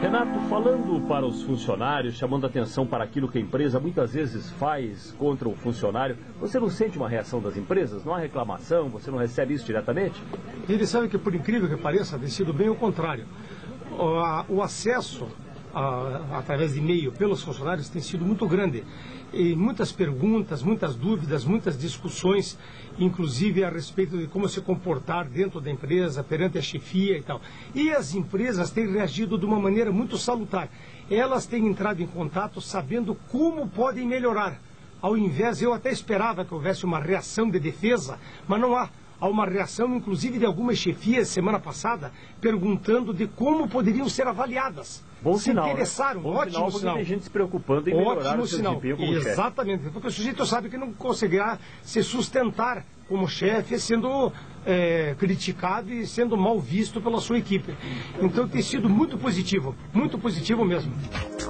Renato, falando para os funcionários, chamando atenção para aquilo que a empresa muitas vezes faz contra o funcionário, você não sente uma reação das empresas? Não há reclamação? Você não recebe isso diretamente? Ele sabe que, por incrível que pareça, tem sido bem o contrário. O acesso através de e-mail pelos funcionários tem sido muito grande. E muitas perguntas, muitas dúvidas, muitas discussões, inclusive a respeito de como se comportar dentro da empresa, perante a chefia e tal. E as empresas têm reagido de uma maneira muito salutar. Elas têm entrado em contato sabendo como podem melhorar. Ao invés, eu até esperava que houvesse uma reação de defesa, mas não há. Há uma reação, inclusive, de algumas chefias, semana passada, perguntando de como poderiam ser avaliadas. Bom sinal, se interessaram, né? Ótimo sinal. Tem gente se preocupando em melhorar o seu desempenho como chefe. Exatamente, porque o sujeito sabe que não conseguirá se sustentar como chefe, sendo criticado e sendo mal visto pela sua equipe. Então tem sido muito positivo mesmo.